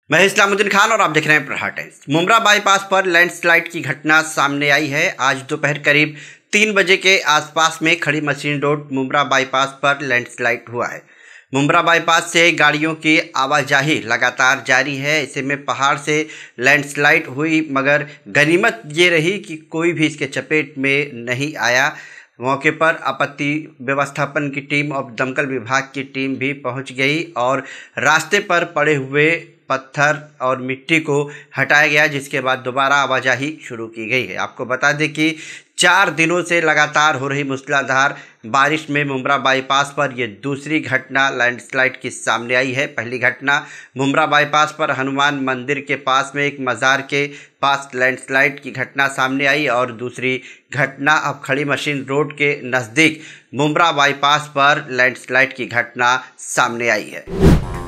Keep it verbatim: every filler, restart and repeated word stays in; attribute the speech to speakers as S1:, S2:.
S1: मैं इस्लामुद्दीन खान और आप देख रहे हैं प्रहार टाइम्स। मुंब्रा बाईपास पर लैंडस्लाइड की घटना सामने आई है। आज दोपहर करीब तीन बजे के आसपास में खड़ी मशीन रोड मुंब्रा बाईपास पर लैंडस्लाइड हुआ है। मुंब्रा बाईपास से गाड़ियों की आवाजाही लगातार जारी है। ऐसे में पहाड़ से लैंडस्लाइड हुई, मगर गनीमत ये रही कि कोई भी इसके चपेट में नहीं आया। मौके पर आपत्ति व्यवस्थापन की टीम और दमकल विभाग की टीम भी पहुंच गई और रास्ते पर पड़े हुए पत्थर और मिट्टी को हटाया गया, जिसके बाद दोबारा आवाजाही शुरू की गई है। आपको बता दें कि चार दिनों से लगातार हो रही मूसलाधार बारिश में मुंब्रा बाईपास पर यह दूसरी घटना लैंडस्लाइड की सामने आई है। पहली घटना मुंब्रा बाईपास पर हनुमान मंदिर के पास में एक मज़ार के पास लैंडस्लाइड की घटना सामने आई और दूसरी घटना अब खड़ी मशीन रोड के नज़दीक मुंब्रा बाईपास पर लैंडस्लाइड की घटना सामने आई है।